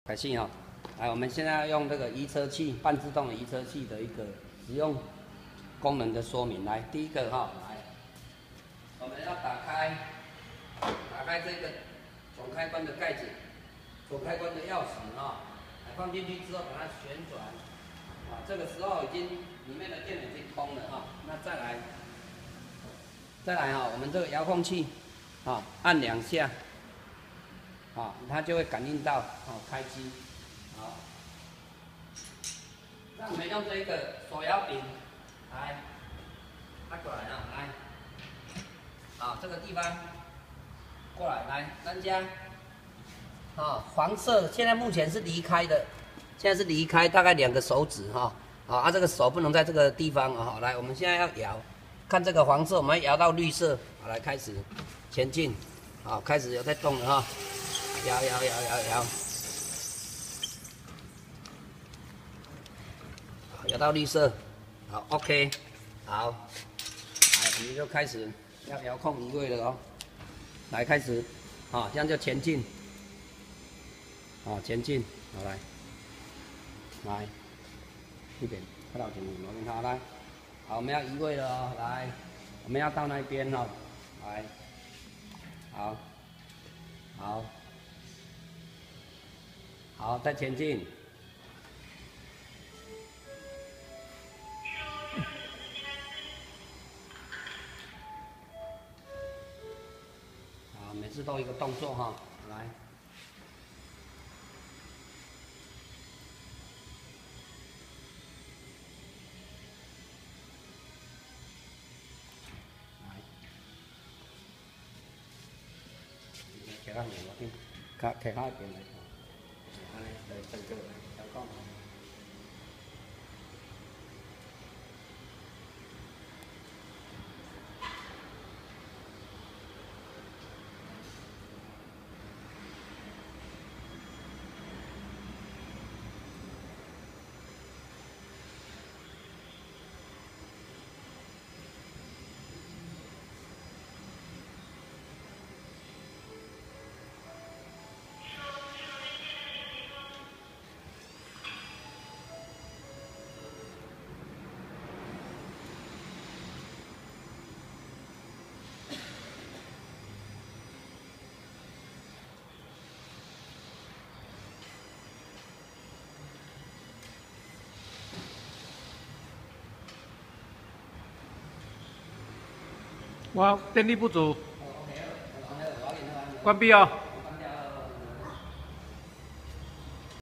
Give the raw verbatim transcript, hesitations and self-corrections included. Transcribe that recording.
开始哈，来，我们现在要用这个移车器，半自动的移车器的一个使用功能的说明。来，第一个哈，来，我们要打开，打开这个总开关的盖子，总开关的钥匙哈，来放进去之后把它旋转，啊，这个时候已经里面的电已经通了哈，那再来，再来哈，我们这个遥控器，啊，按两下。 啊，它就会感应到哦，开机，好，那我们用这个手摇柄来拉过来啊，来，啊，这个地方过来，来，增加，啊，黄色现在目前是离开的，现在是离开大概两个手指哈，啊，啊，这个手不能在这个地方啊，来，我们现在要摇，看这个黄色，我们要摇到绿色，好，来开始前进，好，开始有在动了哈。 摇摇摇摇摇，摇到绿色，好 ，OK， 好，来，我们就开始要遥控移位了哦。来，开始，啊，这样就前进，啊，前进，好来，来，这边看到前面，那边好来，好，我们要移位了哦，来，我们要到那边哦，来，好，好。 好，再前进。好，每次都一个动作哈，来。来。开开面我听，开开开边来。 对，整个遥控。 我电力不足，关闭哦。